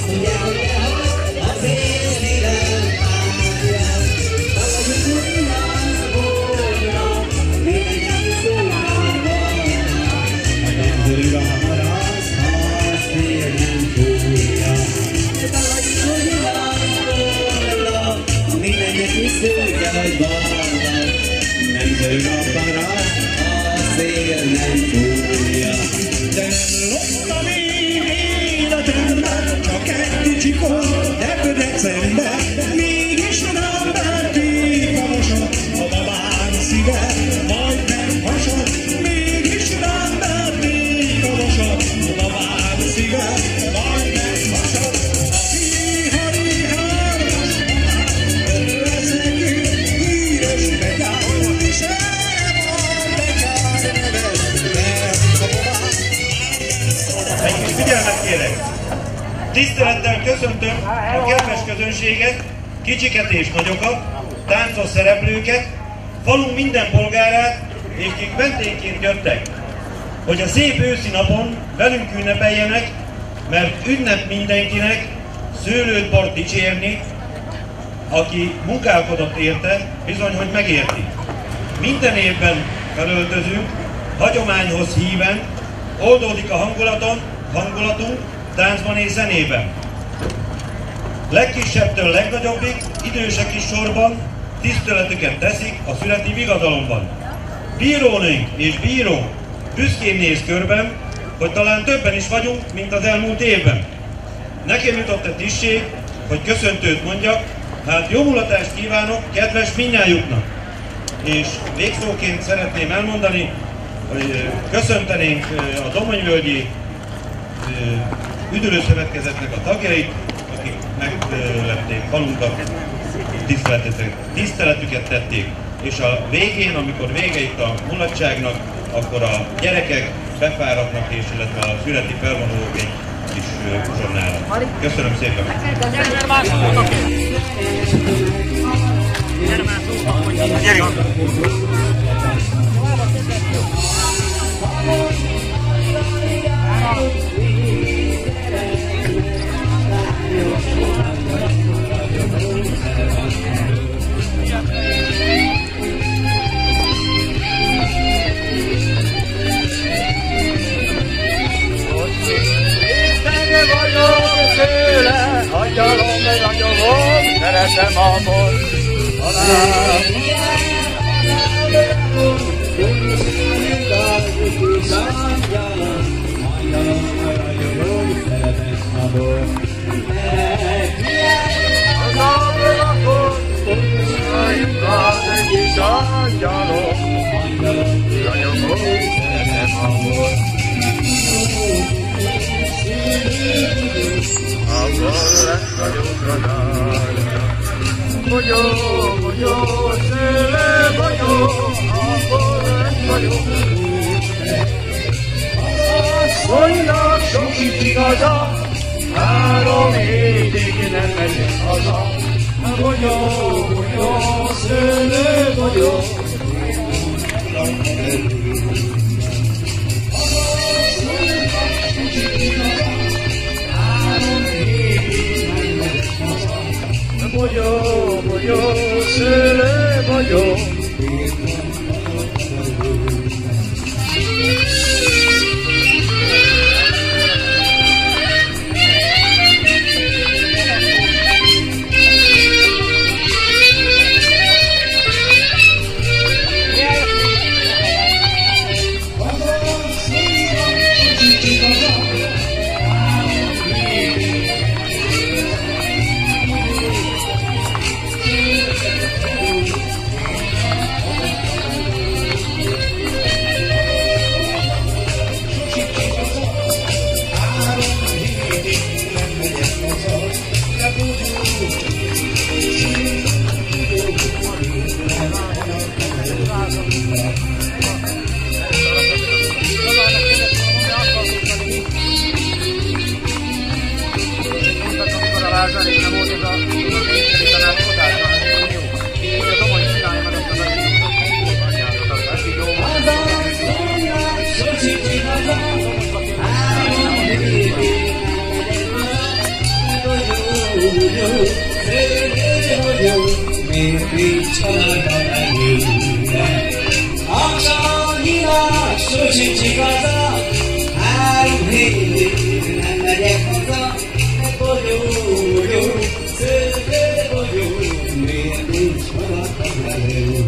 Tisztelettel köszöntöm a kedves közönséget, kicsiket és nagyokat, táncos szereplőket, falunk minden polgárát, és kik vendégként jöttek, hogy a szép őszi napon velünk ünnepeljenek, mert ünnep mindenkinek szőlőt, bort dicsérni, aki munkálkodott érte, bizony, hogy megérti. Minden évben felöltözünk, hagyományhoz híven, oldódik a hangulatunk, táncban és zenében. Legkisebbtől legnagyobbig, idősek is sorban tiszteletüket teszik a születi vigadalomban. Bírónőnk és bírónk büszkén néz körben, hogy talán többen is vagyunk, mint az elmúlt évben. Nekem jutott a tisztség, hogy köszöntőt mondjak, hát jó mulatást kívánok kedves mindnyájuknak. És végszóként szeretném elmondani, hogy köszöntenénk a Domanyvölgyi Üdülőszövetkezetnek a tagjait, akik meglepték falunkat, tiszteletüket tették. És a végén, amikor vége itt a mulatságnak, akkor a gyerekek befáradnak, és illetve a születi felvonulók egy kis uzsonnára. Köszönöm szépen! Agyalom, meg agyalom, szeretem a bor. Bogyó, bogyó, szőle, bogyó, akkor lesz vagyok. Asszonynak sok itt igaza, 3 hétig nem megyek haza. Bogyó, bogyó, szőle, bogyó. Bogyó, bogyó, szőle, bogyó. vagyok, szőke vagyok, miért nincs haladalányünkben? Annyinak sosincs igaza, 3 hétig nem megyek haza, mert vagyok, szőke vagyok, miért nincs haladalányünkben?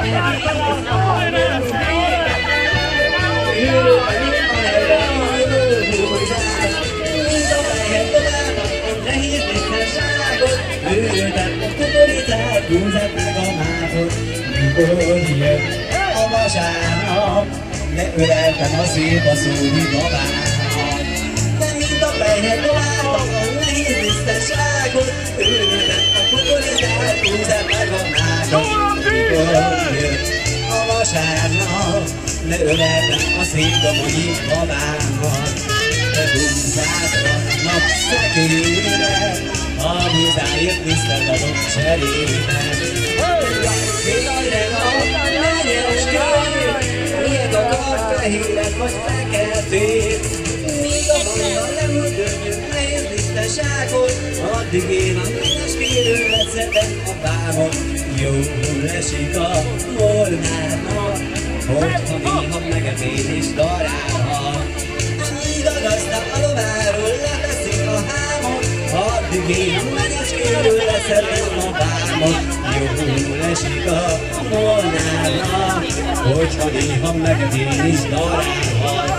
A vasárnap, ne öleltem a szép a szóni babámat. De mint a fejhet láttam a nehéz biztonságot, ültem a kukoricát, húztam meg a mágot. Mikor jött a vasárnap, ne öleltem a szép domogyi babámat. De búzásra, napszekére, a búzáért viszont adok cserébe. Miért akart fehéret vagy feketét? Míg a banda lemüldögjük nehéz tisztaságot, addig én a mindes kérőmet szedem a bámot. Jól esik a molnárnak, hogyha néha megemény is darálhat. Amíg a gazda a lováról leteszik a hámot, addig én a mindes kérőmet szedem a bámot. Jól esik a molnárnak, hogyha néha megemény is darálhat.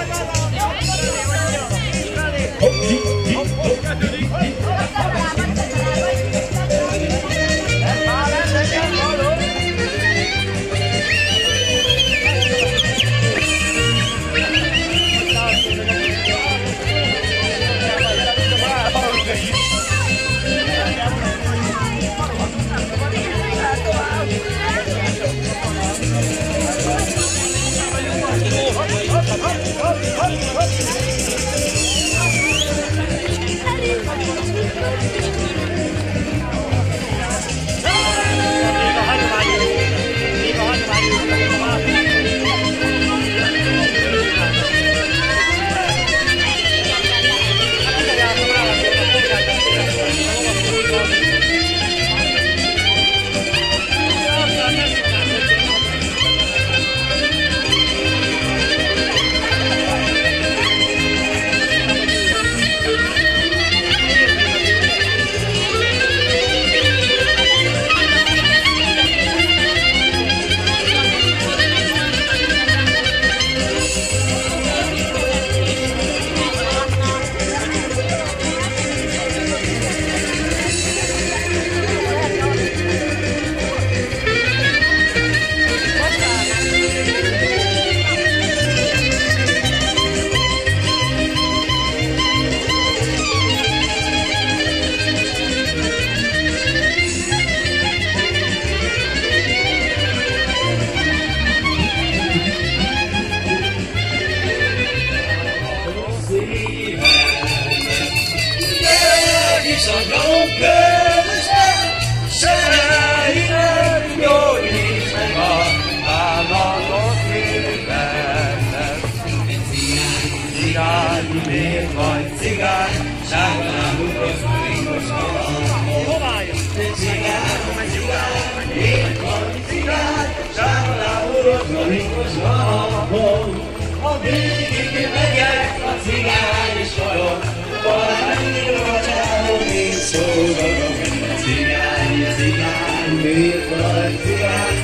A végig megyek a cigány soron, valamennyi rocsáló én szólom. Cigány, cigány, miért vagy cigány,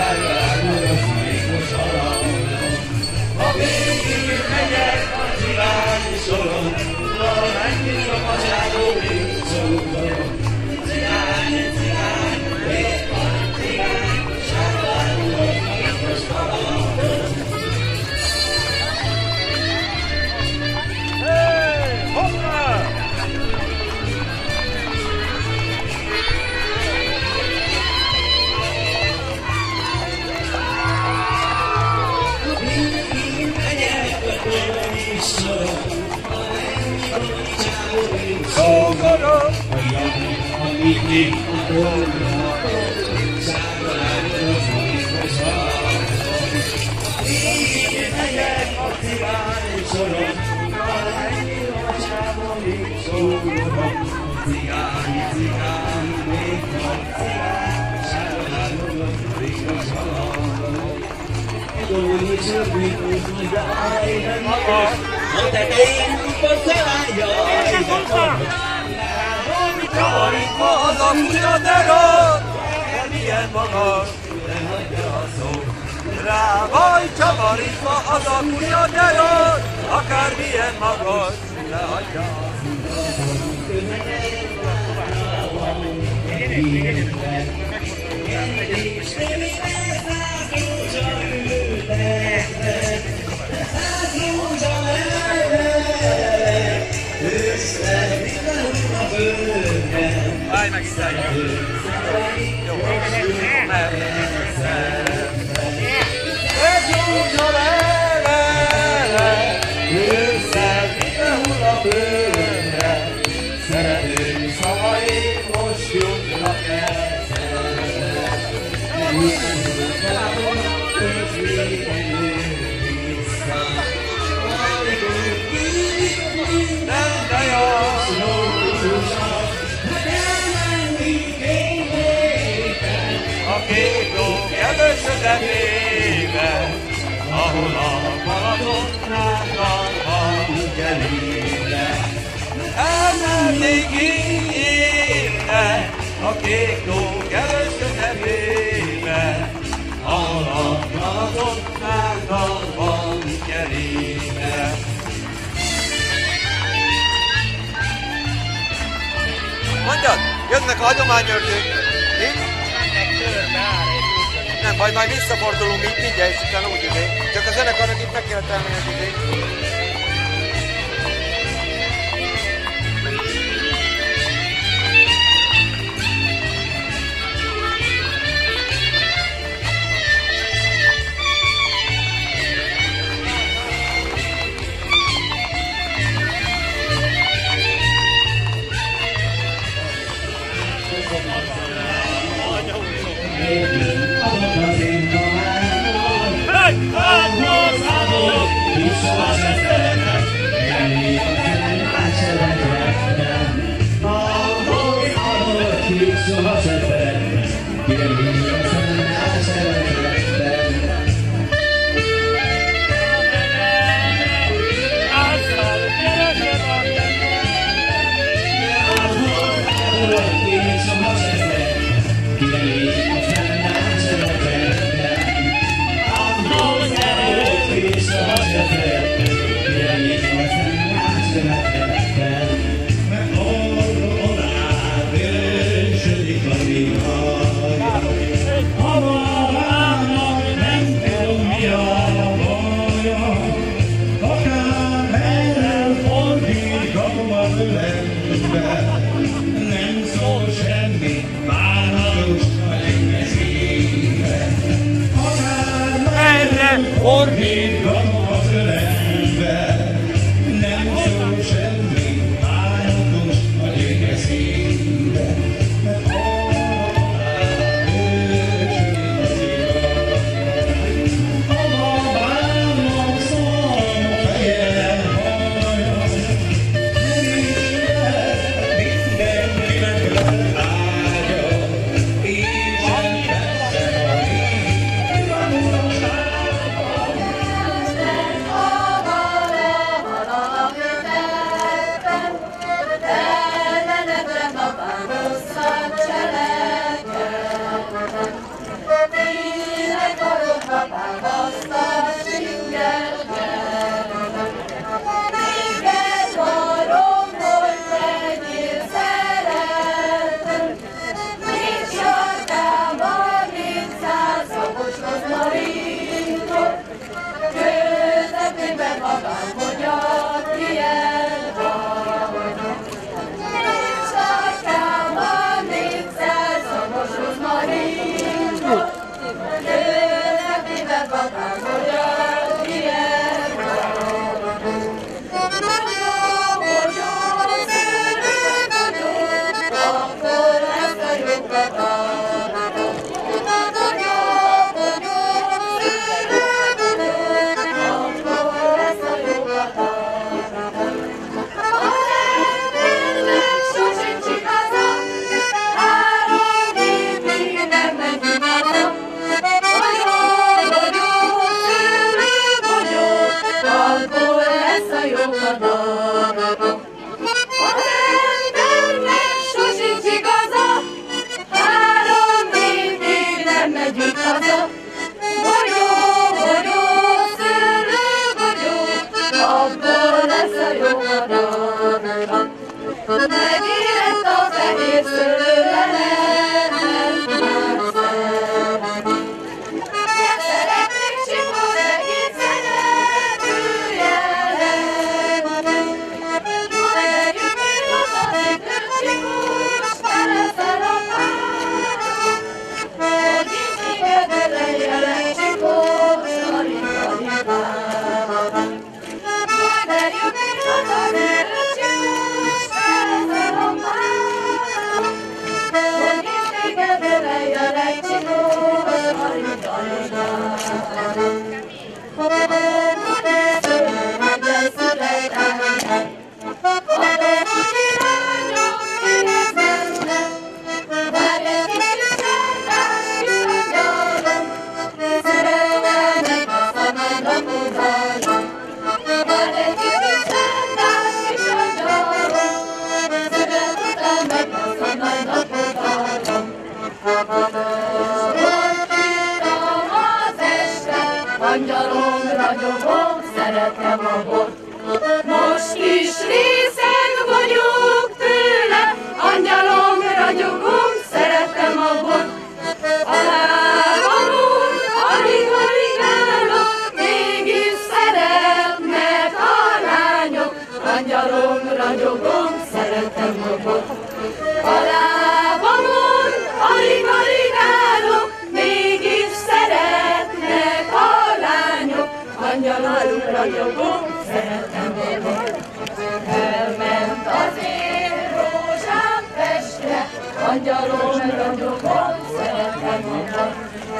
sárgágos mékos alapon. A végig megyek a cigány soron, valamennyi rocsáló én szólom. Cigány, cigány, miért vagy cigány, sárgágos mékos alapon. A tetején porcelánjaj, Mikor itt az a kutya, de rossz, de milyen magas, de hagyja a szó. Takarítsva az a kutya gyerek, akármilyen magas, lehagyja. Állj meg itt el! Jó, mert csúcsa vele, ősszel mindenhol a bőrre, szerető szavai most jutnak eszembe. Nem bejön, a két ló kedves közepébe, ahol a Balatonnál van kelébe. Elmennék innen a két ló kedves közepébe, ahol a Balatonnál van kelébe. Mondjad, jönnek a hagyományőrzők. Itt? Nem baj, majd visszafordulunk így mindjárt, és utána úgy idő. Csak a zenekarnak itt meg kellett elmenni az idő. angyalom ragyogom, szeretem a bort. Most is részeg vagyok tőle, angyalom ragyogom, szeretem a bort. A lábamon alig-alig állok, mégis szeretnek a lányok, angyalom ragyogom, szeretem a bort. A lábamon alig-alig állok, mégis szeretnek a lányok, angyalom ragyogom, szeretem a bort. Elment az én rózsám Pestre, angyalom ragyogom, szeretem a bort.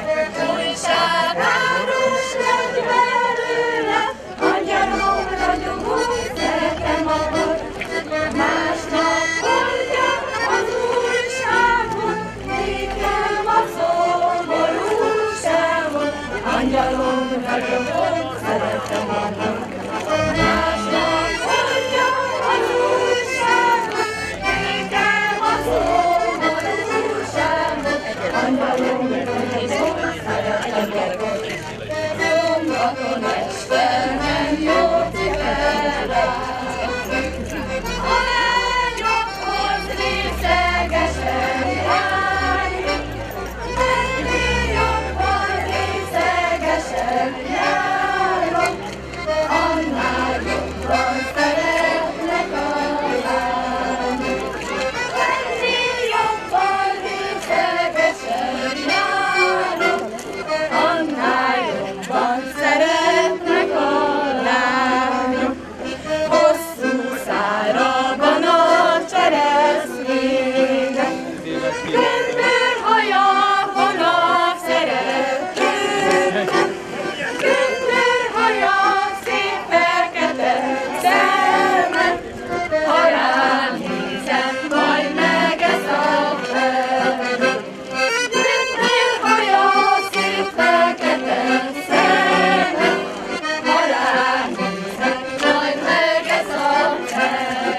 Újságárus lett belőle, angyalom ragyogom, szeretem a bort. Másnap hordja az újságot, nékem a szomorúságot, angyalom ragyogom, szeretem a bort. Másnap hordja az újságot, nékem a szomorúságot, angyalom ragyogom, szeretem a bort. Szombaton este nem Jóci felráz, a lányokhoz részegesen járjuk, ennél jobban részegesen járok, annál jobban szeretnek a lányok. Ennél jobban részegesen járok, annál jobban szeretnek a lányok. Hosszú szára van a cseresznyének, göndörhaja van a szeretőnek, göndörhaja szép fekete szeme, ha rám nézem, majd megeszem fel. Göndörhaja szép fekete szeme, ha rám nézem, majd megeszem fel.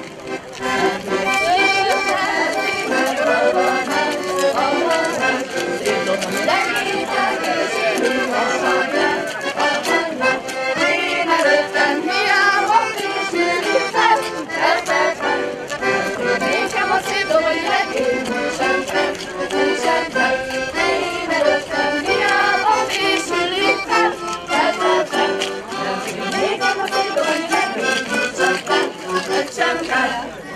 Én előttem hiába később, nekem a szép doboly legény sem fel. Én előttem hiába később, nekem a szép doboly legény sem fel.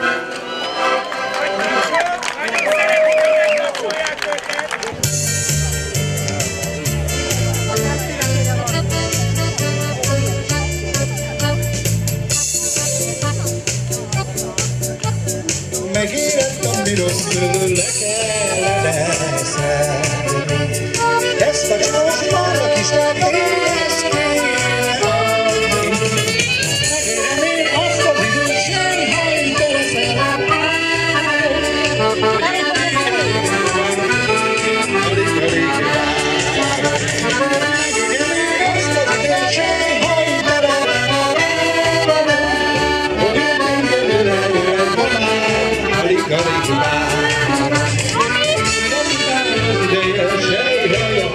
Megérettem, mi rossz tőle kellene szenni. Ezt a család vannak is nehéz kéne adni. Megérem én azt az időt sem, ha én beleszem. Alig-alig várok. Megérem én azt az időt sem, ha én beleszem. Alig-alig várok. Az ideje sejhely a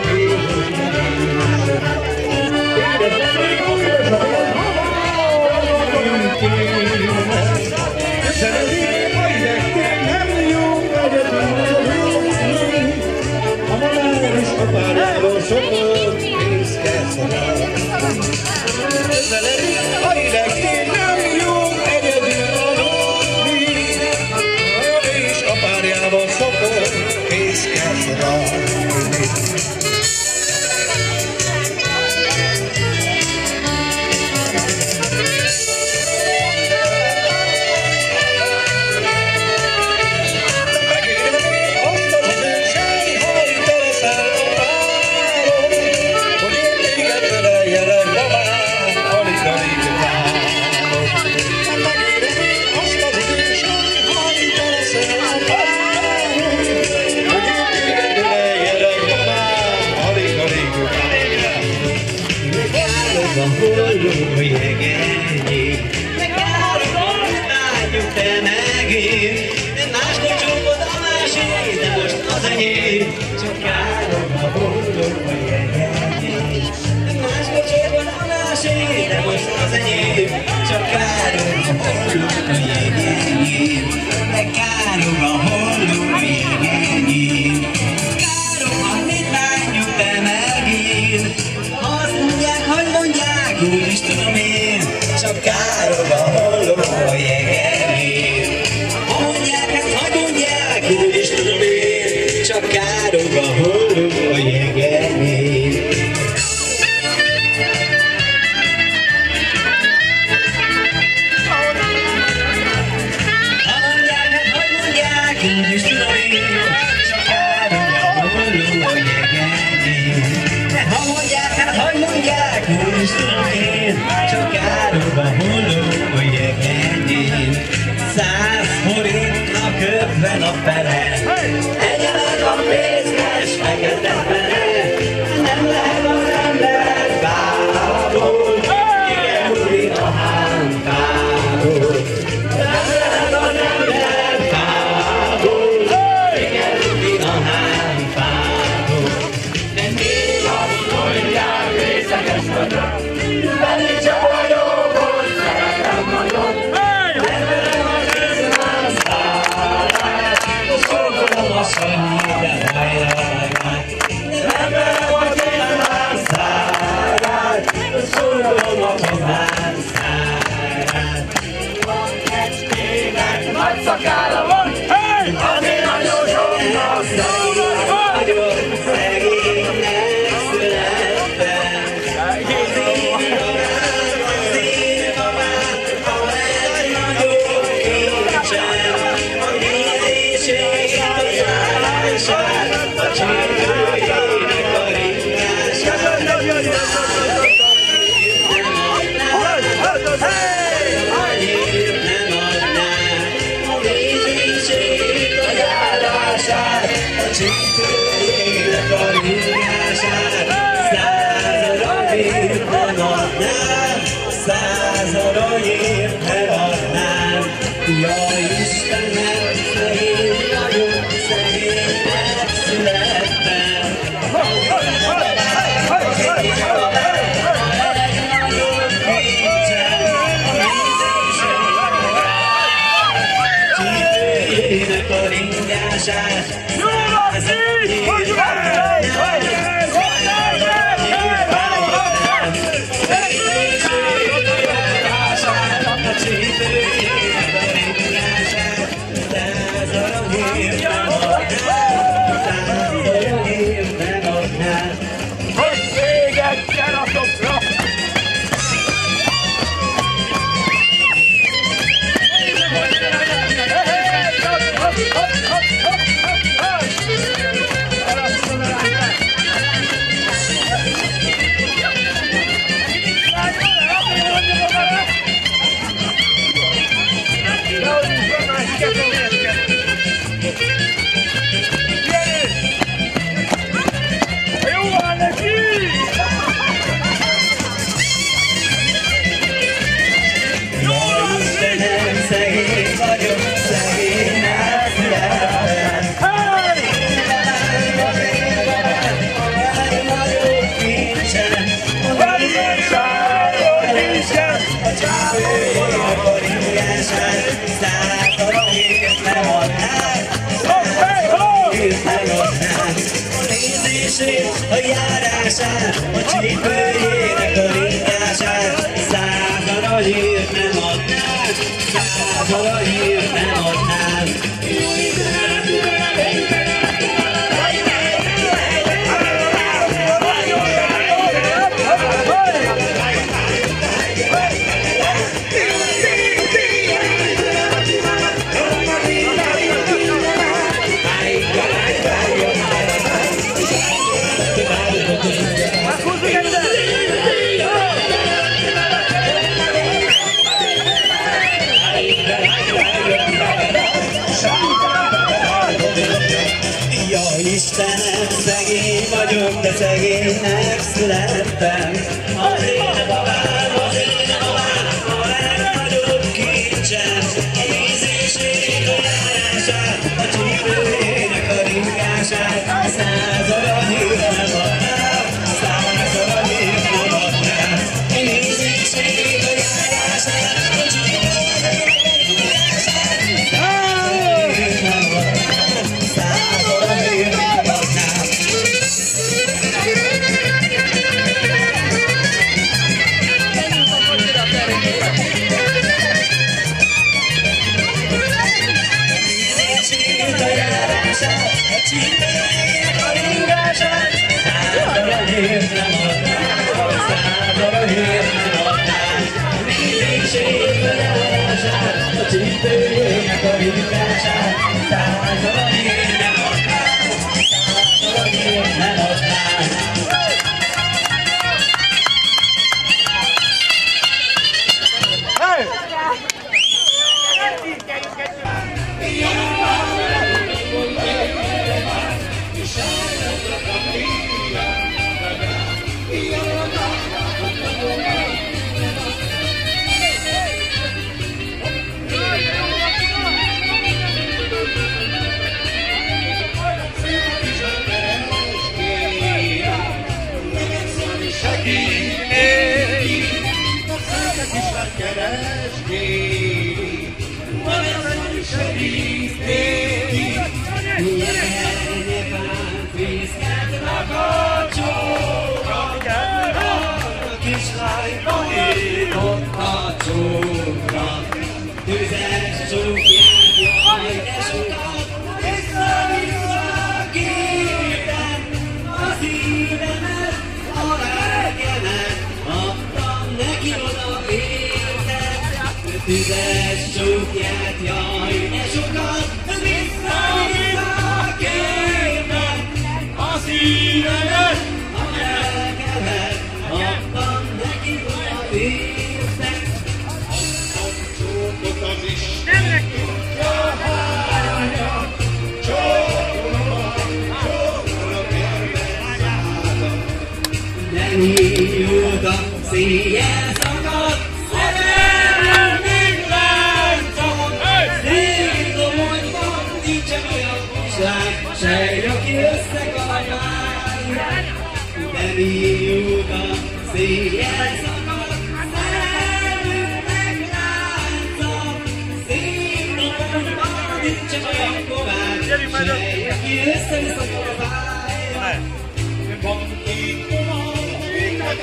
szeretném, ha idegtől nem jó egyedül. A madár is a párjával szokott fészkezve. Szeretném, ha idegtől nem jó egyedül aludni. És a párjával szokott fészkezve. A holló jegennyi, megállom, látjuk te megint. Máskor csókod a másik, de most az enyém. Csak állom a holló jegennyi. csak károg a holló jegerén. Ha mondják, hát hogy mondják, úgyis tudom én, csak károg a holló jegerén. Úgyis tudom én, csak károg a holló jegerén. Ha mondják, hát hogy mondják, úgyis tudom én, csak károg a holló jegerén. 100 forintnak 50 a fele, egye meg a pénzmes fekete fele. Nem lehet az ember fából, igen, úri a hámfából. Nem lehet az ember fából, igen, úri a hámfából. De mi azt mondják, részeges vagyok, pedig csak vagyok, szeretem nagyon. Nevelem a kézmán szárát, szorgolom a sanyi, de hajrá. Nevelem a kézmán szárát, szorgolom a kézmán szárát. Van kecskének nagy szakála van, azért nagyon soknak szegény vagyok, szegénynek születtem. Az én mamám, ha egy nagyobb kincsem, a nézését, a járását, a csirkőjének a ringását. Annyit nem adnám, a nézését, a járását, a csirkőjének a ringását. 100 aranyért nem adnám, 100 aranyért nem adnám. Jaj, Istenem, szegény vagyok, szegénynek születtem. Csirkőjének a ringását, 100 aranyért szegény vagyok, szegénynek születtem. Egy nagyobb kincsem, a nézésem, a csirkőjének a ringását. 100 aranyért nem adnám, 100 aranyért nem adnám. A nézését, a járását, a csirkőjének a ringását. 100 aranyért nem adnám, 100 aranyért nem adnám. Istenem, szegény vagyok, de szegénynek születtem. Az én babám, a legnagyobb kincsem, a nézését, a járását, a csirkőjének a ringását. 100 aranyért nem adnám, 100 aranyért nem adnám. A nézését, a járását, a csirkőjének a ringását. 100 aranyért nem adnám, 100 aranyért nem adnám. igazság, századért nem adnám, századért nem adnám. Tüzes csókját, jaj, de sokat, vissza-vissza kértem a szívemet, a lelkemet, adtam neki odaértem. Tüzes csókját, jaj, de sokat, vissza-vissza kértem a szívemet, a lelkemet, adtam neki odaértem. Az Isten tudja hányat, csókolom érve szádat. De mióta széjjel szakad, szerelmünk láncon, szétdomonyban nincsen olyan kislány, sej, aki összekarnál. De mióta széjjel szakad, szerelmünknek láncon, szétdomonyban nincsen olyan kovács, sej, aki összekarnál. Van két vonal, mind a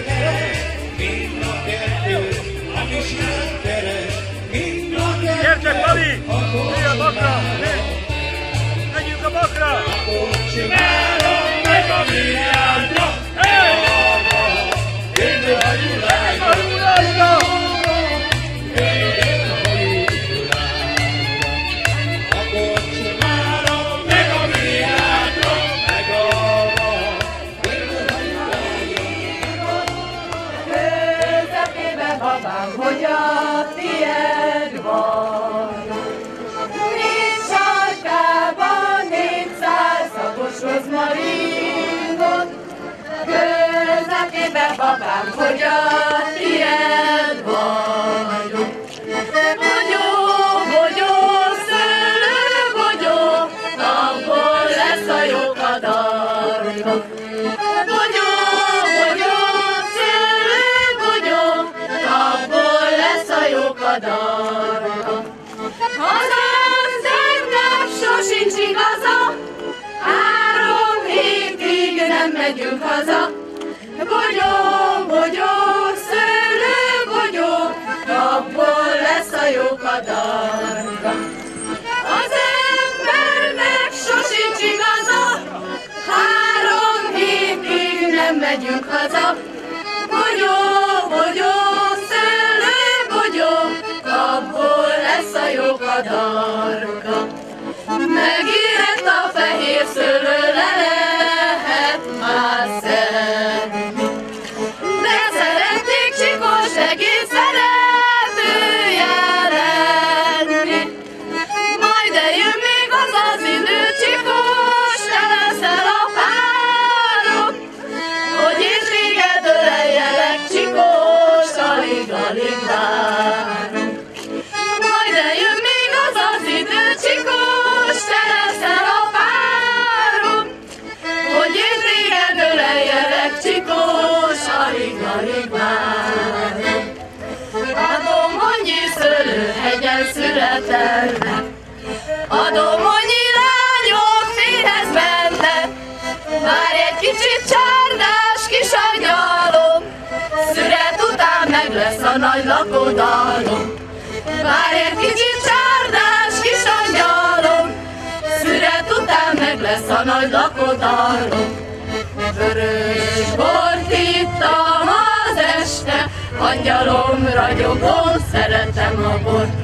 kettő, ami sem keres, mind a kettő. Gyertek, Lavi! Ülj a bakra! Menjünk a bakra! Akkor csinálom meg a milliárdra, én vagyunk A Julászra! akkor csinálom meg a milliárdra, meg Közepébe babám, hogy a tiéd van. Nincs sarkában 400 szagos rozmaringot. Közepébe babám, hogy a tiéd vagyok. Bogyó, bogyó, szőlő, bogyó, abból lesz a jó kadarka. Bogyó, bogyó, szőlő, bogyó, abból lesz a jó kadarka. Az embernek sosincs igaza, 3 hétig nem megyünk haza. Bogyó, bogyó, szőlő, bogyó, abból lesz a jó kadarka. Az embernek sosincs igaza, 3 hétig nem megyünk haza. Bogyó, bogyó, szőlő, bogyó, abból lesz a jó kadarka. Megérett a fehér szőlő, le lehet már szedni. De szeretnék csikós, egész szeretője lenni. Majd eljön még az az idő, csikós, te leszel a párom, hogy én téged öleljelek, csikós, alig-alig várom. Majd eljön még az az idő, csikós, te leszel a párom, hogy én téged öleljelek, csikós, alig-alig várom. A dombonyi szőlőhegyen születelnek, a dombonyi lányok fényhez mennek. Várj egy kicsit, csárdás kis angyalom, szület után meg lesz a nagy lakodalom. Várj egy kicsit, csárdás kis angyalom, szület után meg lesz a nagy lakodalom. Vörös bort ittam az este, angyalom ragyogó, szeretem a bort.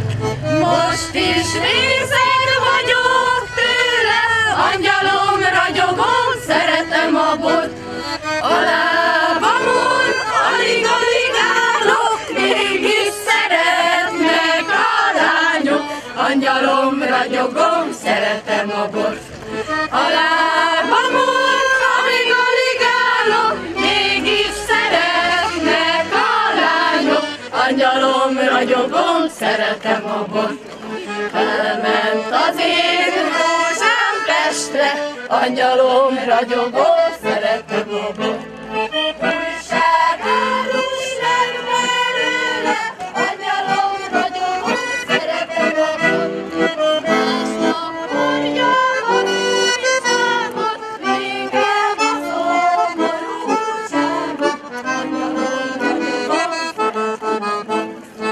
Most is részeg vagyok tőle, angyalom, ragyogom, szeretem a bot. A lábamon alig-alig állok, mégis szeretnek a lányok. Angyalom, ragyogom, szeretem a bot. A lábamon alig-alig állok, mégis szeretnek a lányok. Angyalom, ragyogom, szeretem a bot. Elment az én rózsám Pestre, angyalom, ragyogom, szeretem a bot. Újságárus nem belőle, angyalom, ragyogom, szeretem a bot. Másnap hordja az újságot, végem a szomorúságot, angyalom, ragyogom, szeretem a bot.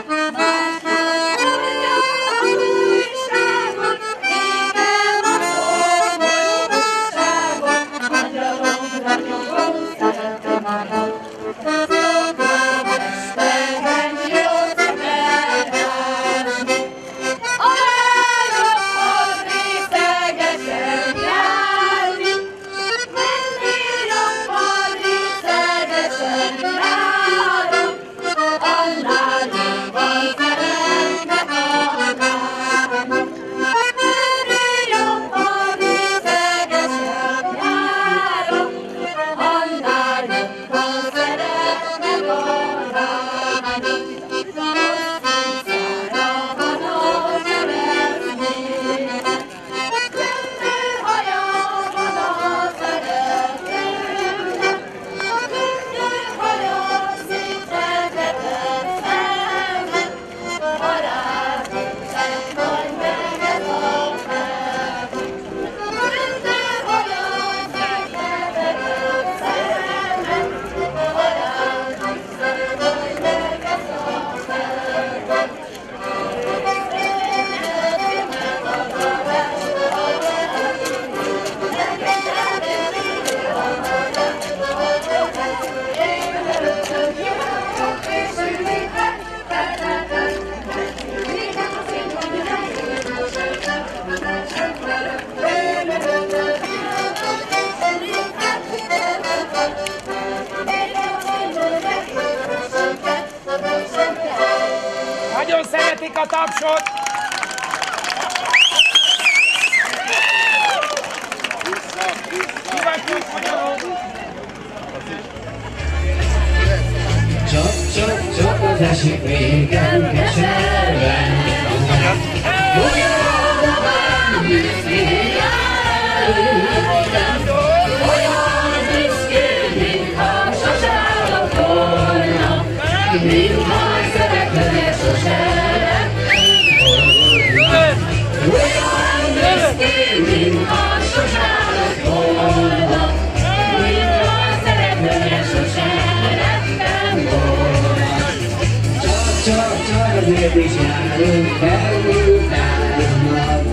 Nagyon szeretik a tapsot! Kivagyunk magyarok! Csak az esik végem keserven. Olyan a bán büszkén előttem, olyan büszkén, mintha sose állott volna, mintha szeretne sose lettem volna. Olyan büszkén, mintha sose állott volna, mintha szeretne sose lettem volna. Csak azért is járunk el utána.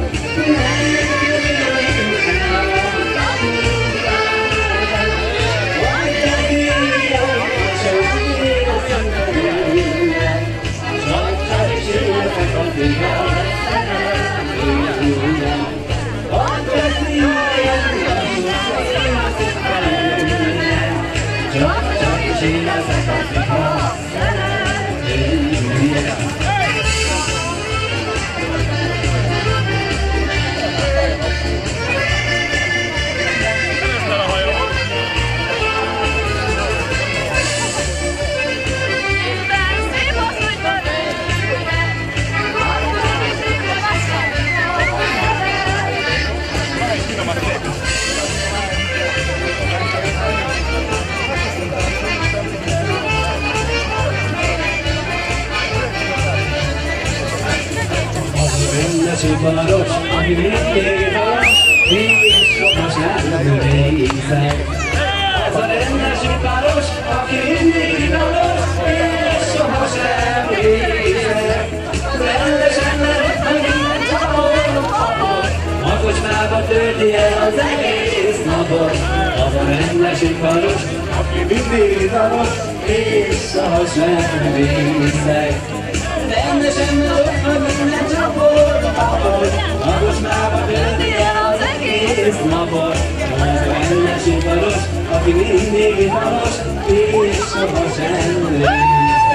Siparos, aki mindig halas, és sohasem emlékszem. Az a rendes siparos, aki mindig halas, és sohasem emlékszem. Rendesen lehet, hogy minden csapolok, a kocsmába tölti el az egész napot. Az a rendes siparos, aki mindig halas, és sohasem emlékszem. Rendesen lehet, hogy minden csapolok, hogy a kocsmába tölti el az egész napot. Az rendes iparos, aki mindig iparos, és sohasem lőtt.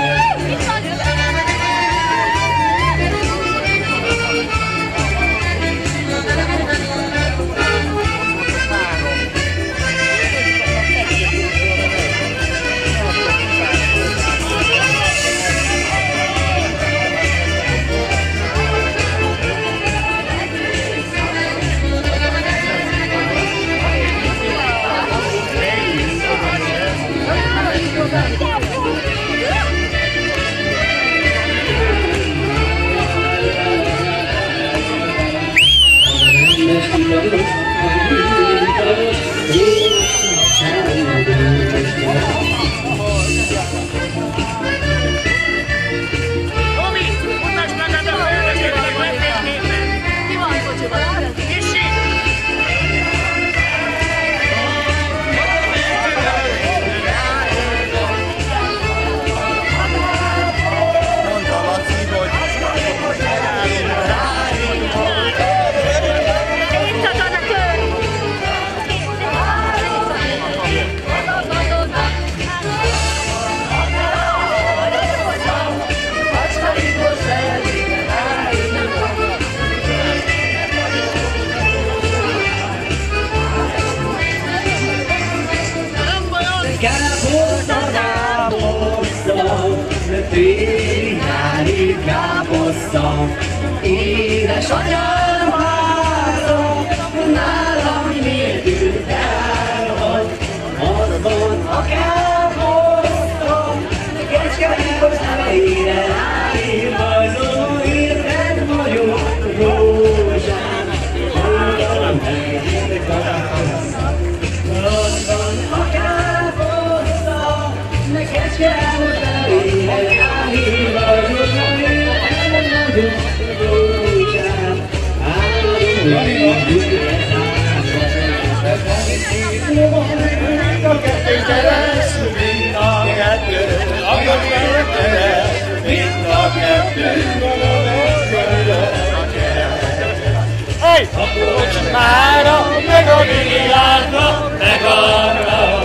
Téli káposzta, édesanyám háza, nálam miért el vagy, az van a káposzta, Kecskemétes nevére ráírvajzoló érted vagyok, rózsám, hallom neked karászat. Az van a káposzta, Kecskemétes nevére A kocsmára, meg a biliárdra, meg arra.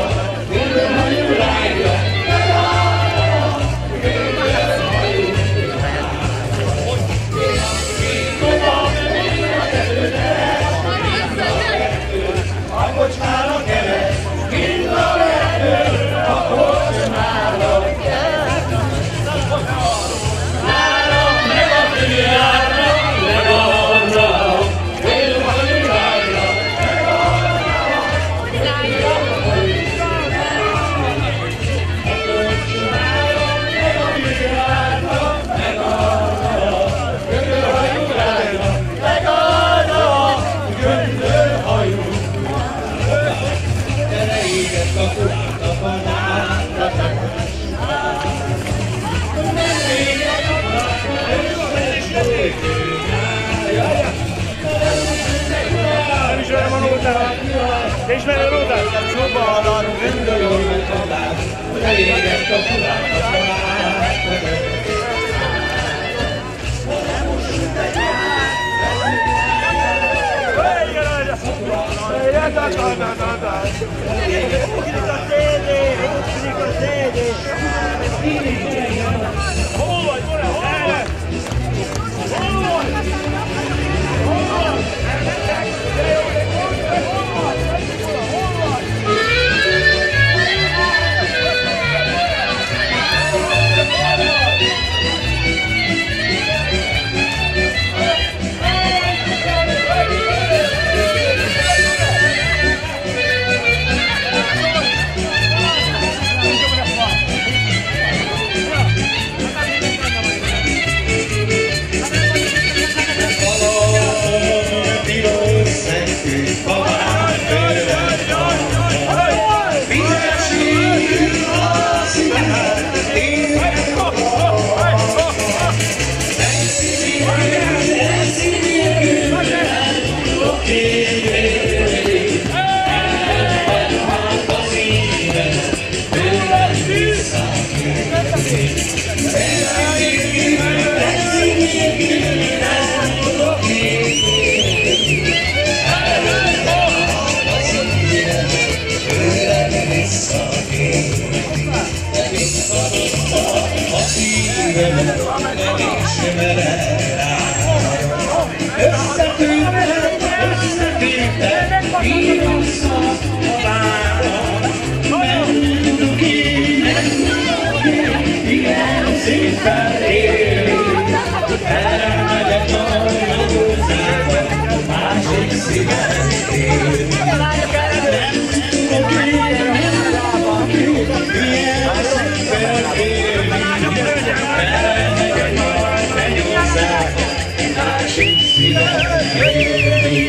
Ismeri a rótát? Csobalat, rendőrülni talál, elégett a fulát a talál. Hol vagy, Bora? Hol vagy? szívemet nem ismered rá. Összetűntek, írom szart a váron, nem tudok ilyen szépen élni. Elmegyek a józába, másik szíven élni. Nem tudok ilyen szépen élni. Elmegyek a józába, másik szíven élni.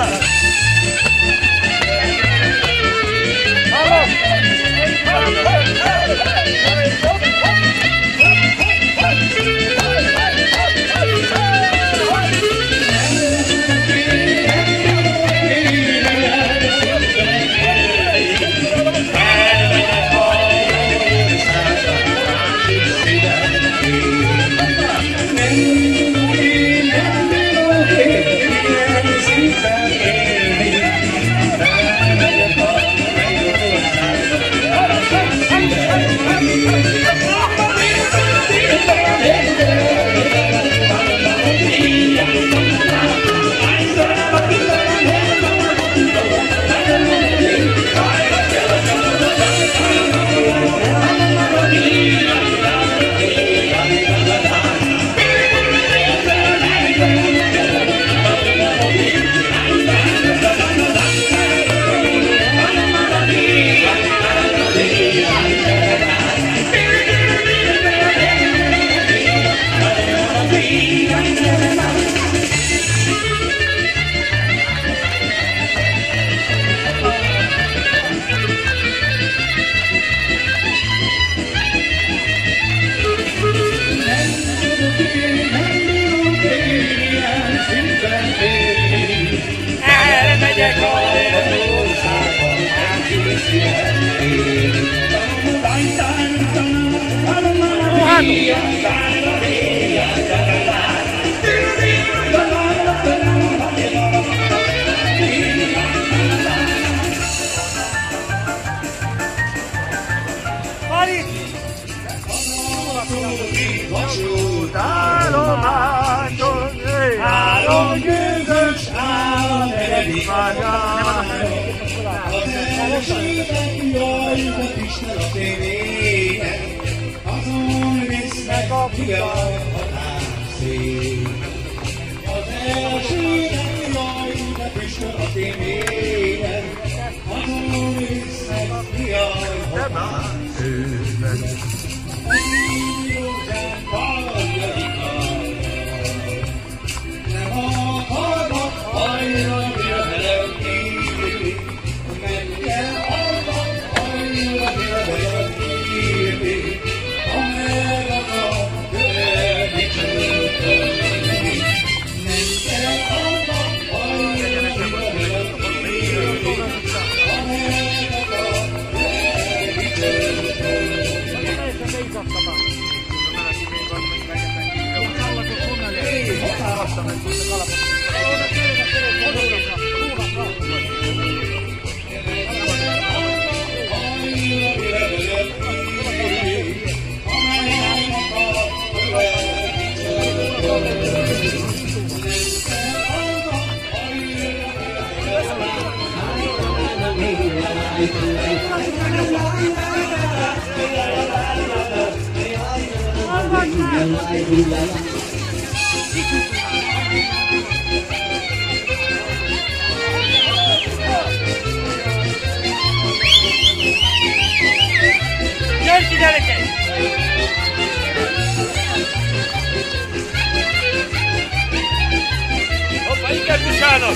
Hoppa, inkább Busának!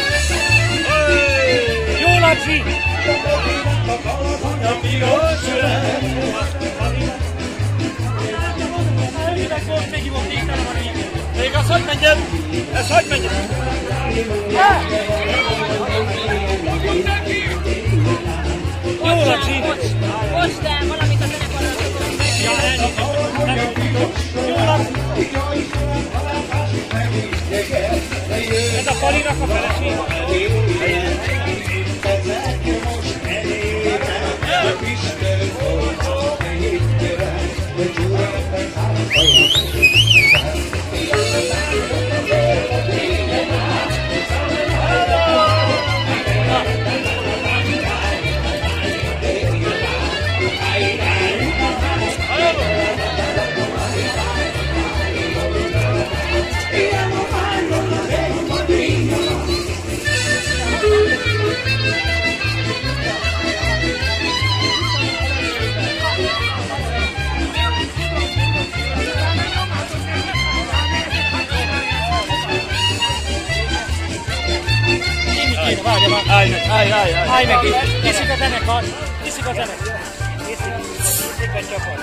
Jó Laci! Még az hogy menjen! Ez hogy menjen! Jó Laci! Bocs, de valamit a zenekarral tudok meg. Ja, jó Laci! Ez a Palinak a felesége? Isten, hogy csak egy kérem, hogy csúráltak, Állj meg! Kiszik a zenekar! Kiszik a zenekar! Kiszik a csapat!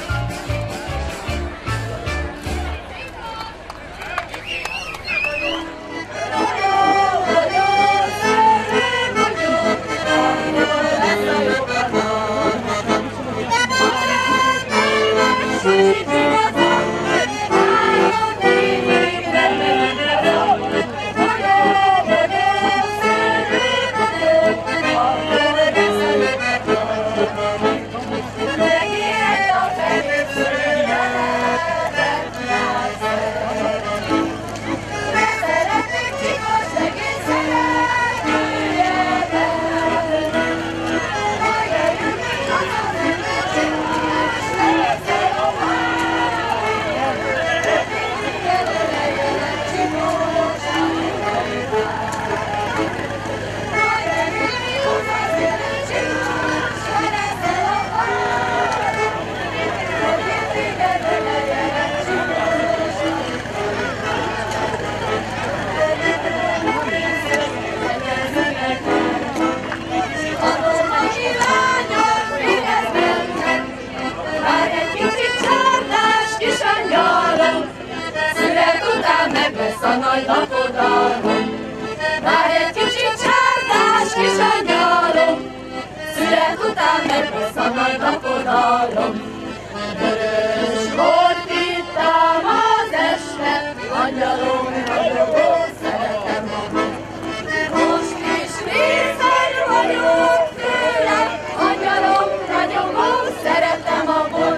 A nagy lakodalom, már egy kicsit csárdás kis angyalom, szület után meg lesz a nagy lakodalom. Vörös volt itt az este, angyalom, ragyogó, szeretem magam. Most is részeg vagyok tőle, angyalom, ragyogó, szeretem magam.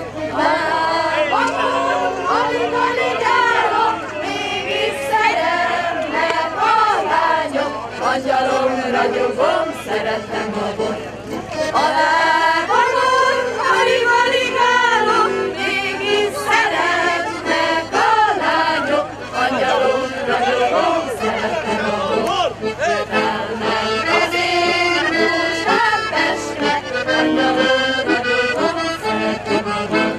Angyalom, ragyogom, szeretem a bort. Alávalom, alig-aligálom, mégis szeretnek a lányok. Angyalom, ragyogom, szeretem a bort. Elment az én búcsám Pestre, angyalom, ragyogom, szeretem a bort.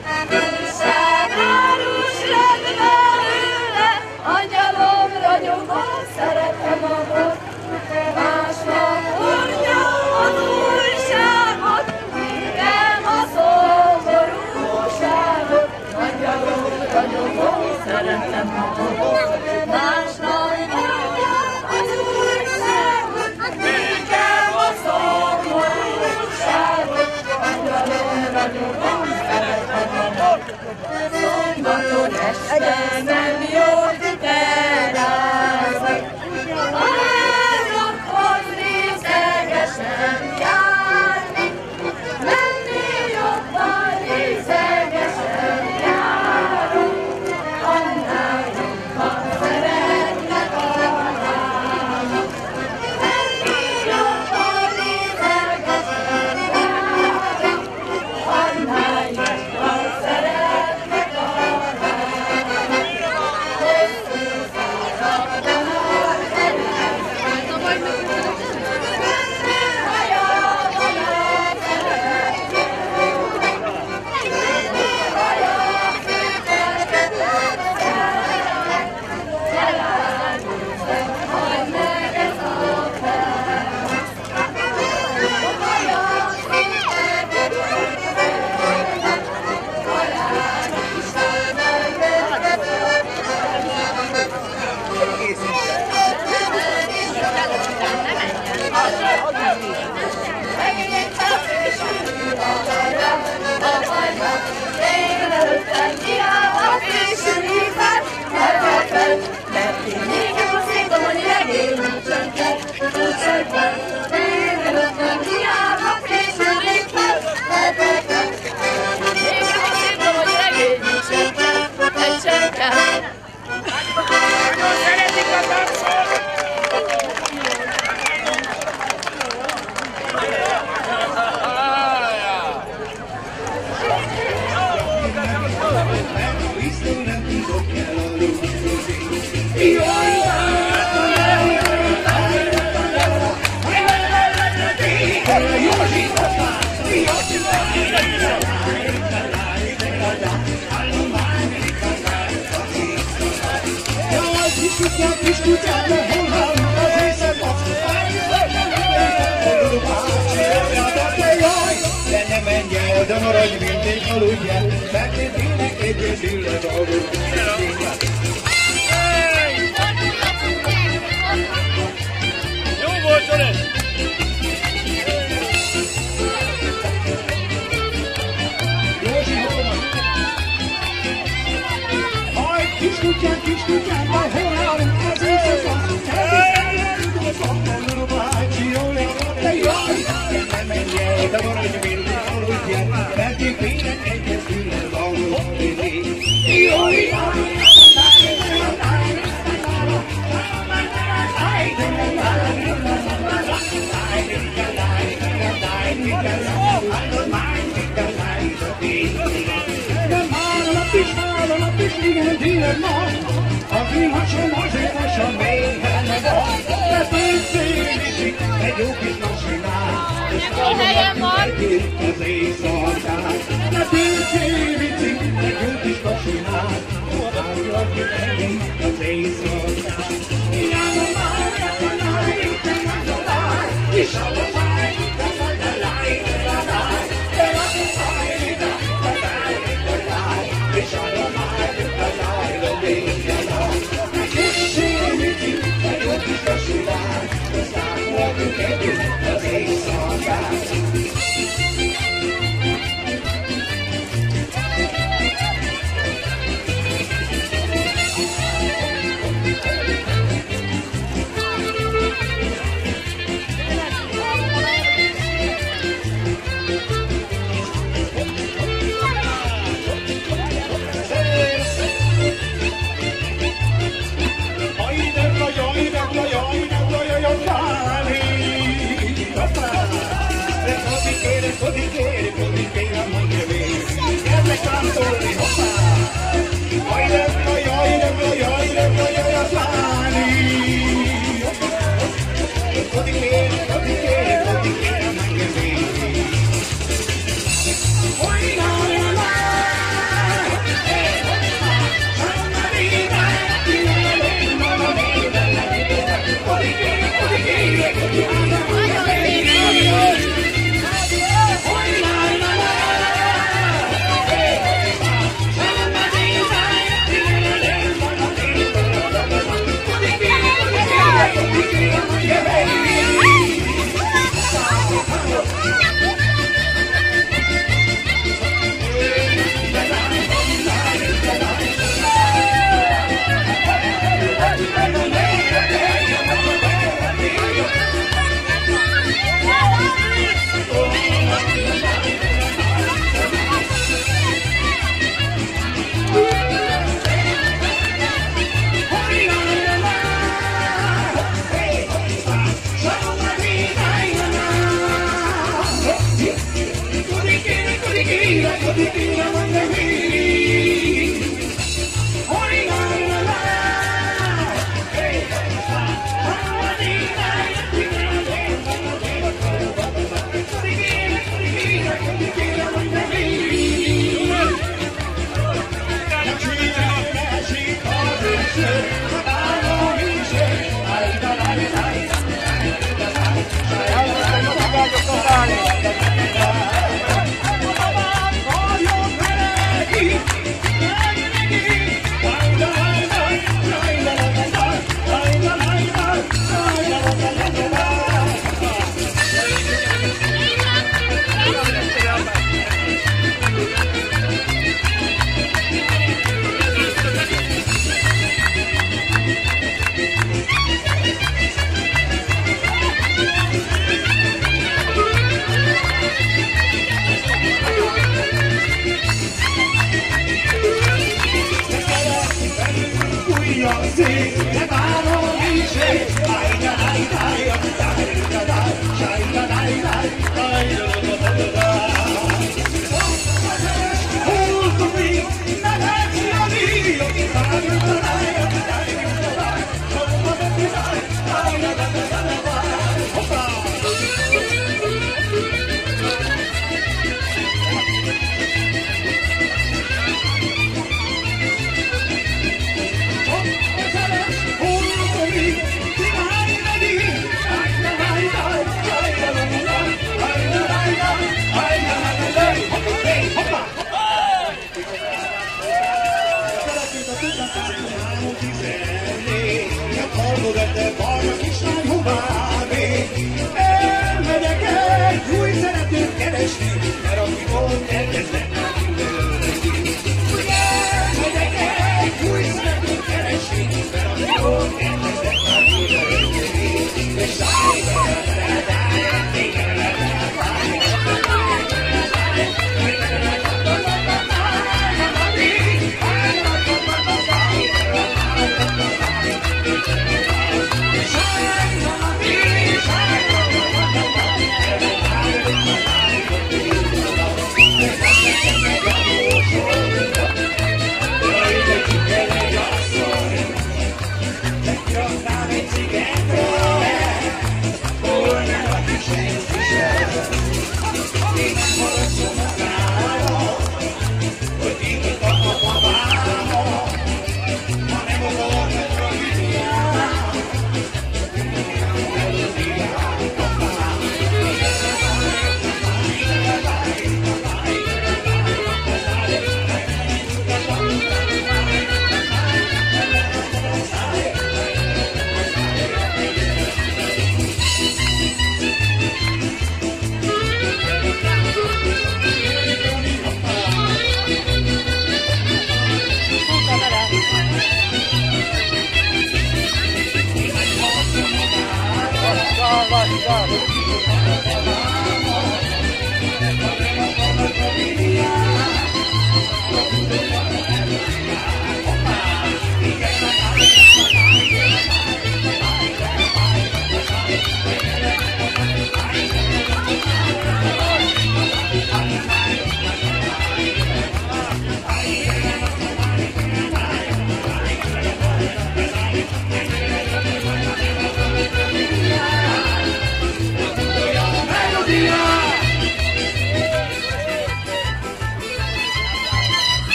Újságárus lett belőle, angyalom, ragyogom, szeretem a bort. Másnap hordja az újságot, igen a szomorúságot. Angyalom, ragyogom, szeretem a bort. Másnap hordja az újságot, igen a szomorúságot. Angyalom, ragyogom, szeretem a bort. Szombaton este nem jól terázni, részegesen járni, menni jobban részegesen járunk, annál jobban szeretnek a lányok. Menni jobban részegesen járunk, annál jobban szeretnek a Kis kutyára, hol hallunk az éjszak, aludjál, mert én tényleg egyedül a dolgok. Jó volt, Zoli! Kis kutyán, majd hol állunk az éjszaka? Elérjük a szakmon, bácsi, jól ér, de jaj, ne menj el, de maradj mindig aludjál, mert én tényleg egyedül az aludok mindig. Jaj, igen, tényleg ma, aki hasom azért hasom mélyhenne van, de szétszéliszik egy jó kis masinát, és megint az éjszakát. De szétszéliszik egy jó kis masinát, várjuk megint az éjszakát. Jánom már, és a láj, de láj, és a Várjon vele!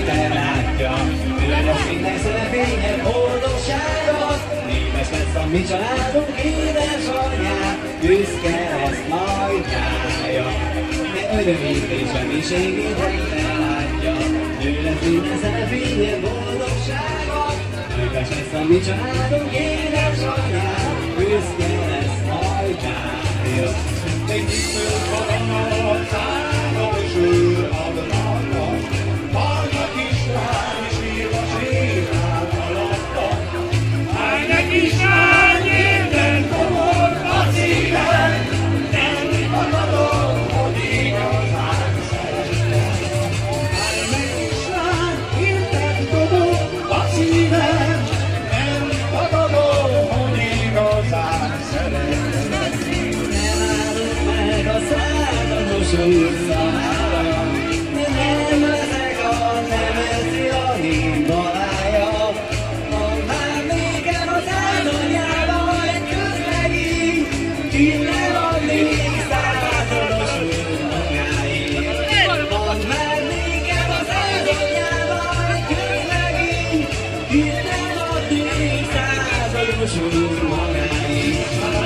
te látja, ő lesz minden szerepények boldogságot. Népes lesz a mi családunk édesanyját, büszke lesz majd rája. Ne örömít és a miségét te látja, ő lesz minden szerepények boldogságot. Népes lesz a mi családunk édesanyját, büszke lesz majd rája. Egy időt valamit szállósul adnak, Hánynak István is írva sétál alatta. Hánynak István érden komor a szívem, nem akadom, hogy igazán szeretem. Hánynak István érden komor a szívem, nem akadom, hogy igazán szeretem. A százados úr szavára, nem leszek a nemezi a himbalája. Mondd már nékem a századjába egy közlegény, innen adni százados úr magáért. Mondd már nékem a századjába egy közlegény, innen adni százados úr magáért.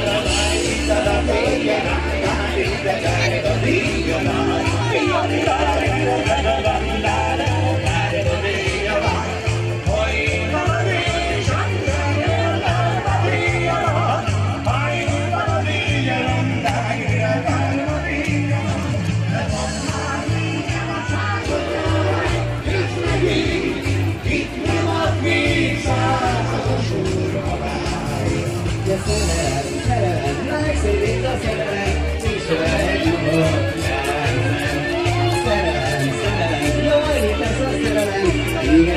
Szerelem, megszólít a szerelem, ismerjük, hogy szerelem, jaj, itt lesz a szerelem, igen,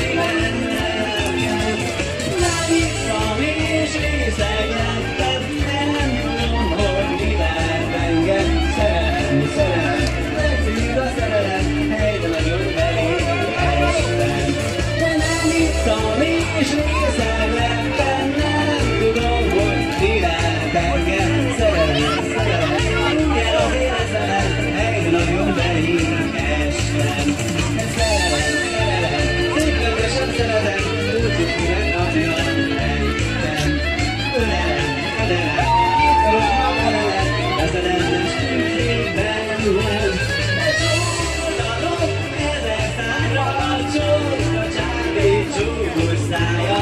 nem ittam és részeglettem, nem tudom, hogy mi lehet engem. Szerelem, megszólít a szerelem, helyben nagyon belé estem. De nem ittam és részeglettem, nem tudom, hogy mi lehet engem. Szerelem, igen, az érzelem, helyben nagyon belé estem. Szerelem, szépen szeretem, úgy hogy nagyon tettem. Ölelem, itt vagyok magamellett, veszedelmes tűzében. De csókot adok ezer számra, csókra csábít csókos szája.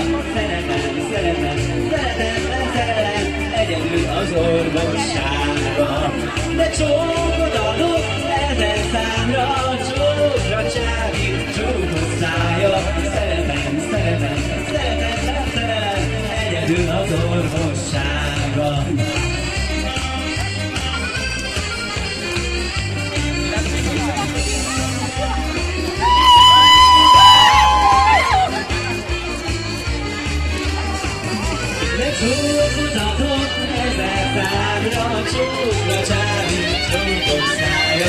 Szeretem, egyedül az orvossága. De csókot adok ezer számra, csókra csábít csókos szája. Szeretem, egyedül az orvossága. De csókot adok ezer számra, csókra csábít csókos szája.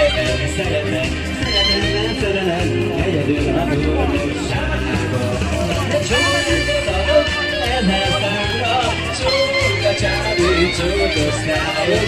Szeretem, egyedül az orvossága. De csókot adok ezer számra, csókra csábít csókos szája.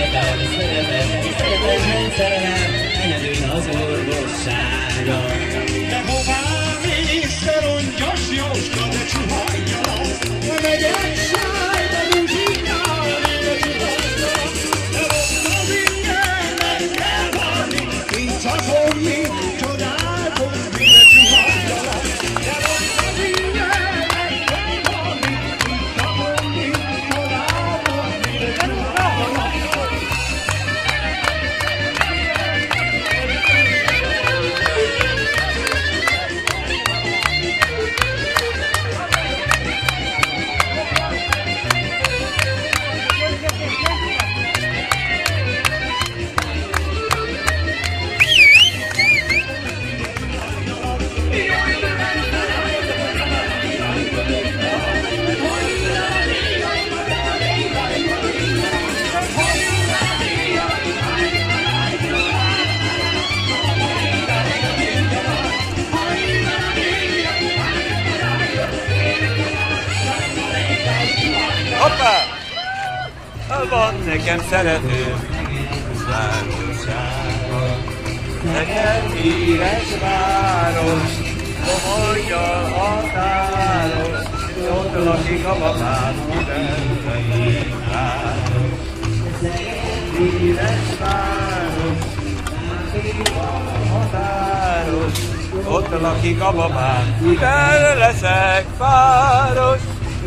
Szeretem, egyedül az orvossága. De hová mész, te rongyos Jóska, de csuhajja, ne megyek sájba, muzsikál, de csuhajja. De ott az ingennek kell várni, mint szakonni, csodálkozni, de csuhajja. De ott az ingennek kell várni, mint szakonni, csodálkozni, de csuhajja. Hoppá! Van nekem szeretőm, társaságban. legyen híres város, Domorgyal határos, ott lakik a babám, mindenfején város. Híres város, határos, ott lakik a babám, mivel leszek páros.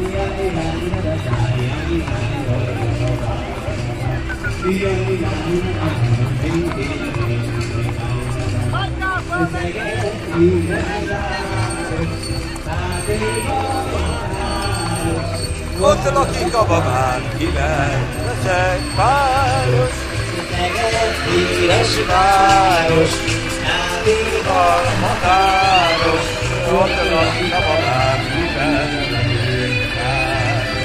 Ott lakik a babám, kivel leszek páros. Híres város, Nádival határos, ott lakik a babám, kivel leszek páros.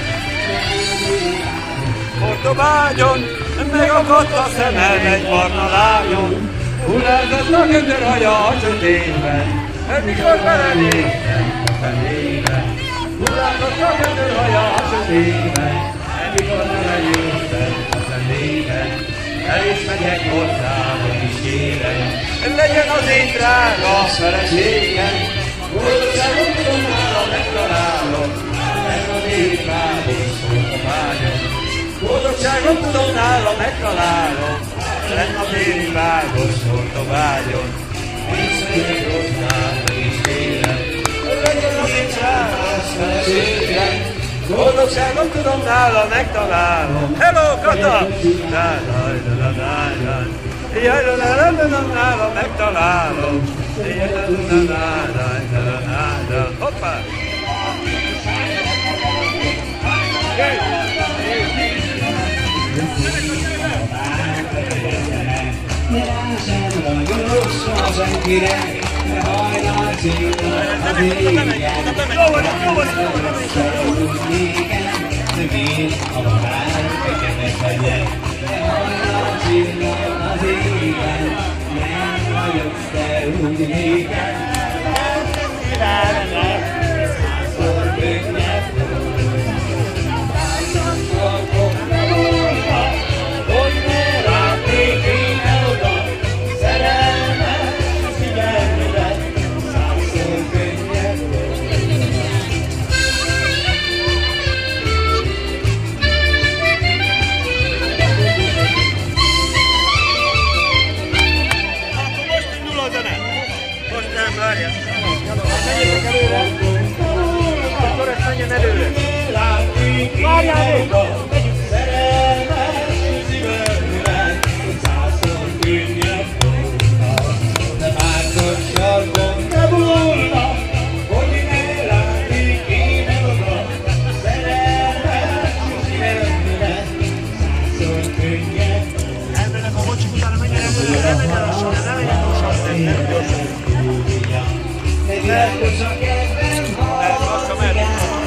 Portobágyon megakadt a szemem egy barna lányon, hullázott a göndör haja a sötétben, mikor belenéztem a felébe. Hullázott a göndör haja a sötétben, mikor belenéztem a felébe. El is megyek hozzám, hogy is kérem, legyen az én drága feleségem. Boldogságot tudom nála megtalálom, ez az én vágyom, szólt a vágyom. Boldogságot tudom nála megtalálom, lenne az én vágyom, szólt a vágyom. Visszamegyek hozzám, hogy is kérem, legyen az én drága feleségem. Boldogságot tudom nála megtalálom. Hello, Kata! Nála megtalálom. Hoppá! Nyerásem vagyok soha senkire, de hajnal csillog az égen. Úgy nékem, de én a babám feketek vagyok, de hajnal csillog az égen. Nem vagyok, de úgy nékem, nem kívánnak, százszor könnyebb volna. Százszor fogna volna, hogy ne látnék én el oda. Szerelmet figyelmére, százszor könnyebb volna. Akkor most indul a zene. Most nem, várjál. Menjetek előre. Akkor ezt menjen előre. Várjál még. Szerelmet szívemre, százszor könnyebb volna. De bárcsak sarkon ne volna, hogy ne látnék én el oda. Szerelmet szívemre, százszor könnyebb volna. Elmennek a mocsik utána, menjen előre. Ne menjen lassan, ne menjen lassan. Nem gyorsan. Csak ebben Lassan megy.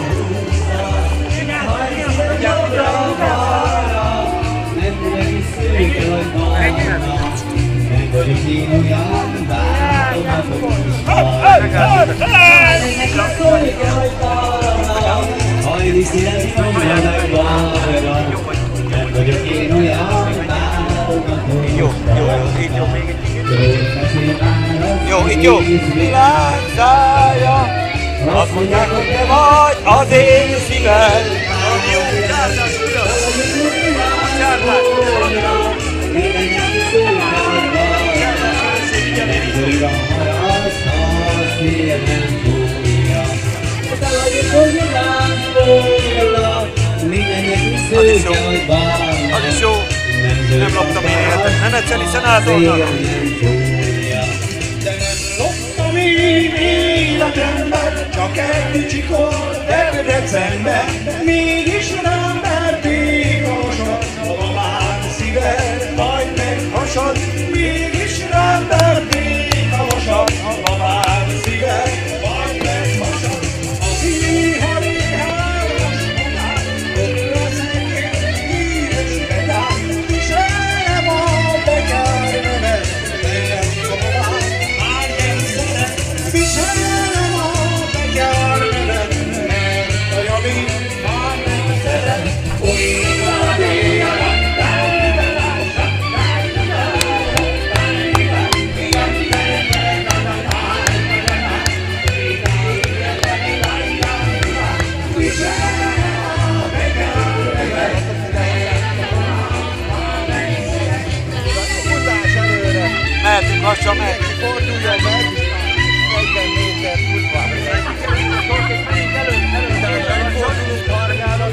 Jó, így jó. Világ szája, azt mondják, hogy te vagy az én szívem. Jó, csártás, uram! Csártás! Az is jó. Nem loptam én életet. Menetszeli szenátornak. De nem loptam én életemben, csak egy kicsikor december. Mégis nem merték a vasat, a babám szíve majd meghasad. Mégis nem merték a vasat, a babám szíve majd meghasad. Az éhari-háros madár, leszek egy híres medár. Viselem a bekárnemet, nekem a babám már nem szeret. Viselem a bekárnemet, mert a Jani már nem szeret. lassan meg, forduljon meg, 40 méter futva. Fordulunk Hargának.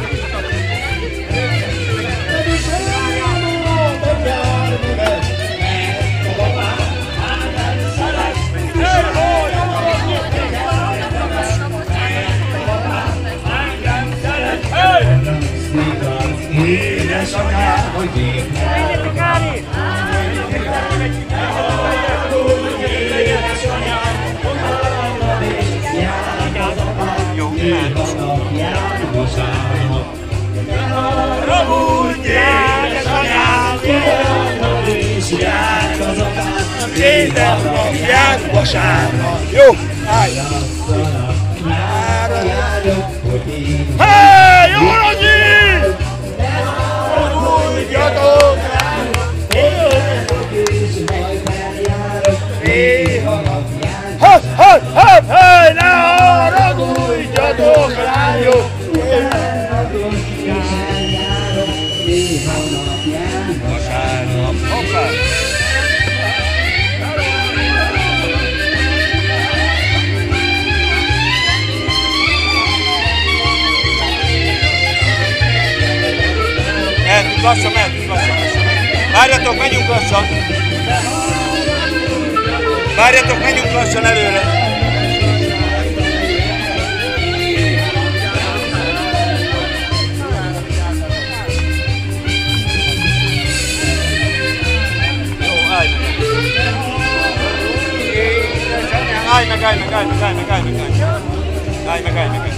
Édesanyám, hogy én Édesapját vasárnap. Jó, állj! Hey, jó Rogyi! Haragudjatok! Hey, ne haragudjatok, lányok! Vasárnap. Hoppá! Mehetünk lassan, mehetünk lassan. Várjatok, menjünk lassan. Várjatok, menjünk lassan előre. Jó, állj meg. Állj meg. Állj meg.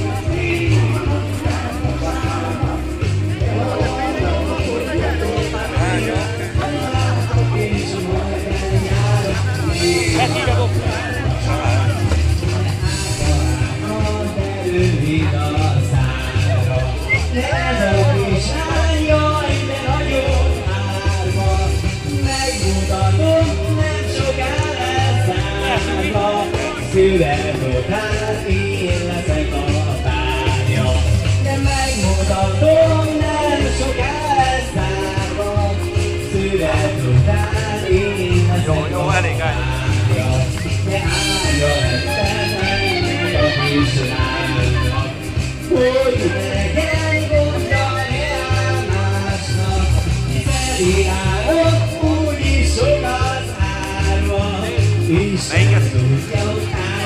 Születőtán én leszek a párja, de megmutatom, nem sokára szárva. Születőtán én leszek a párja, de állja lettem a kislámnak, hogy legyen gondja elmásnak, hiszen világot úgyis sok az árva. Isten tudja, hogy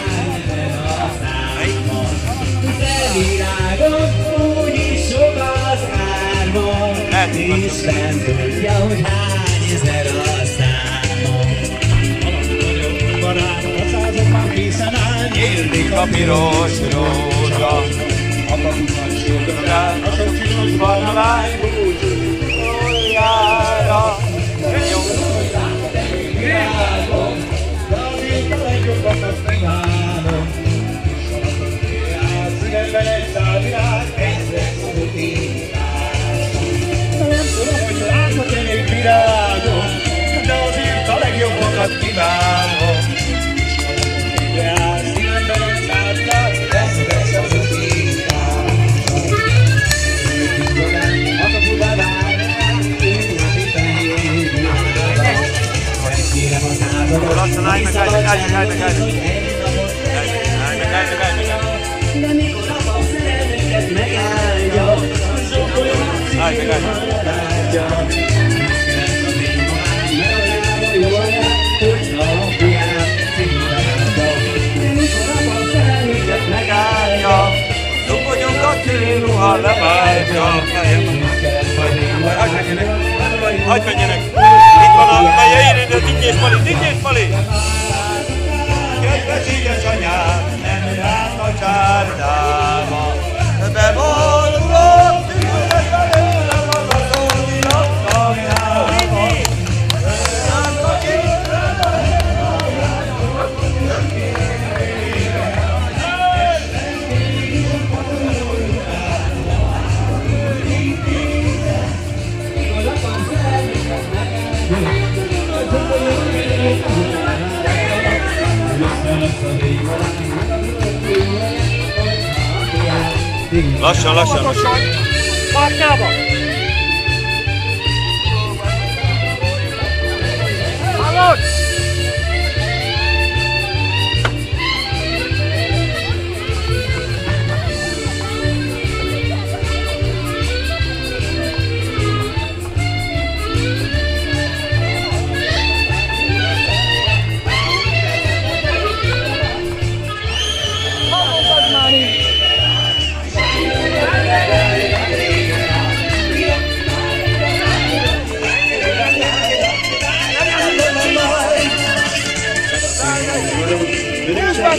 világon úgyis sok az árva, Isten tudja, hogy hány ezer a száma. Alap vagyok barát, a százokban készen áll, nyílik A piros rózsa, a kapukat sódorál, a sok csillag van a lány búcsújára. virágom, de azért a legjobbakat megállom. Szívedben egy szál virág, ez lesz a mutétás. Nem tudom, hogy láthat-e még virágom, de azért a legjobbakat kívánom. De áll szívemben egy szál virág, ez lesz a mutétás. A kapuban áll rám, én a fehér virágom. Kérem az áldozat, Lassan állj meg. de mikor a pap szerelmünket megáldja, Állj meg. Megállja, dugonyunk a tűruha leváltja. Hagyj menjenek. Itt van a feje, Dityés Pali. Kedves édesanyám, nem jár a csárdába, bevallott tűznek előlem az azóniak kamjába. Lassan. Párkába! Hallod!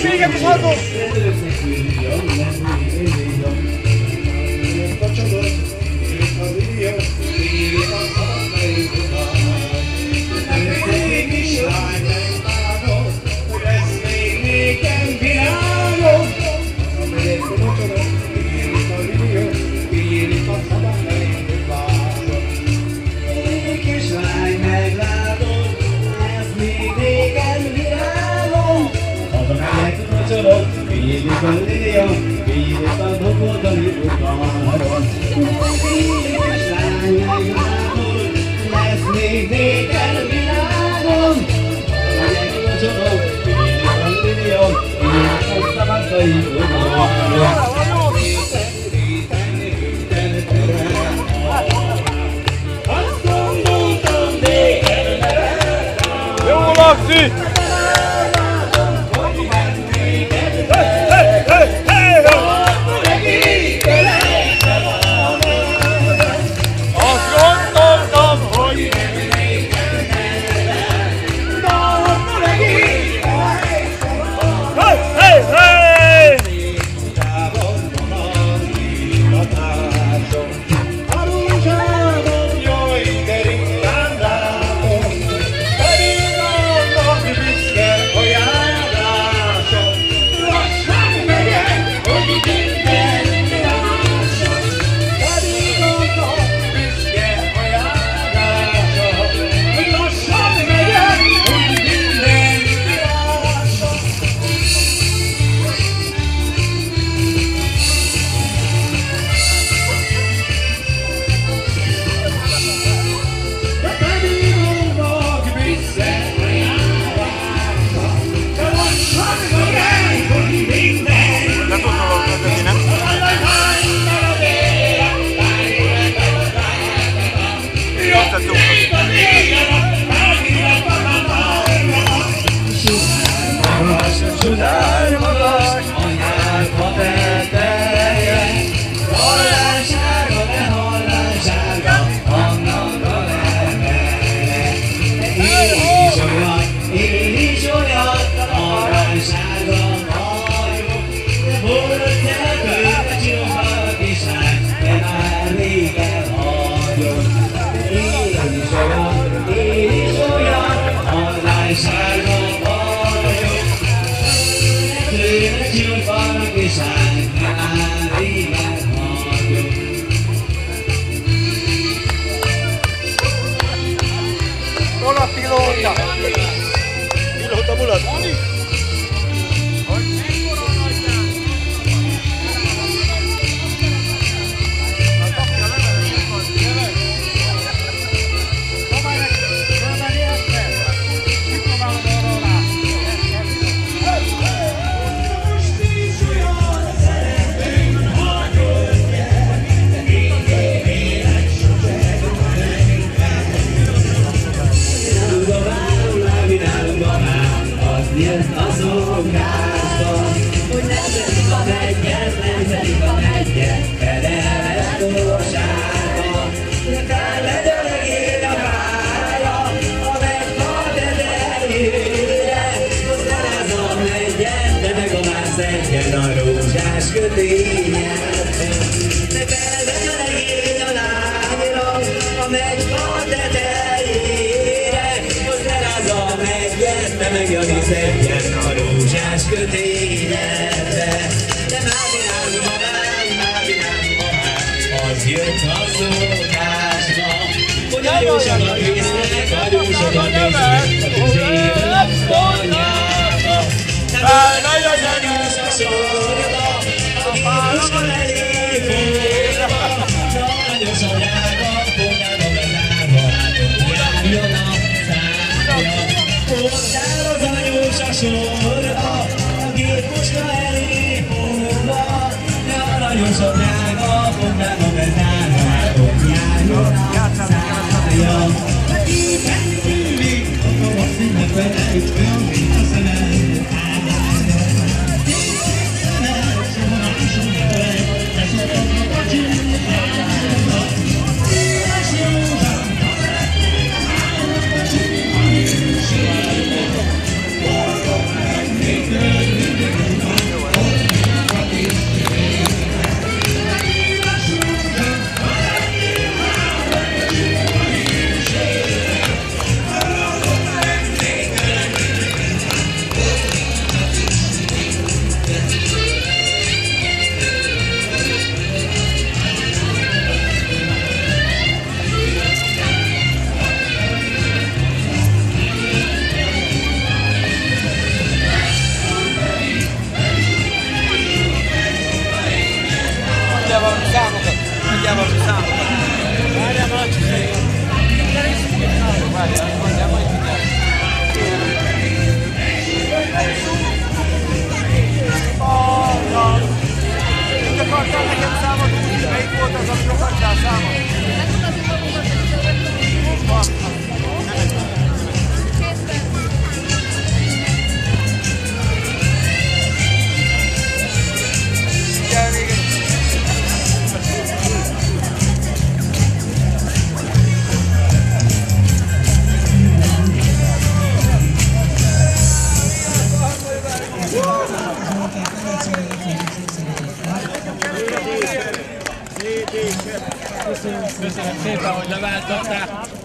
Feleséget is adom! Jó lakszik! Hol a pilóta? Pilóta mulat! Szedjen a rózsás kötényet, ne felvegye legény a lányra, a megfa tetejére, az elázza megyen, de meg Jani szedjen a rózsás kötényedbe. De Mávinám, az jött a szokásba, hogy a jósokat visznek, a jósokat visznek, a tüzével a szonyába. Nagy az anyós a sorba, a gépuska elé fordba, nagyos anyába, fogába bezárva, látott járjon a szárja. Fogtál az anyós a sorba, a gépuska elé fordba, nagyos anyába, fogába bezárva, látott járjon a szárja. A gépen mindig, a színekben elütkön, mint a szemed. Köszönöm szépen, hogy leváltottál.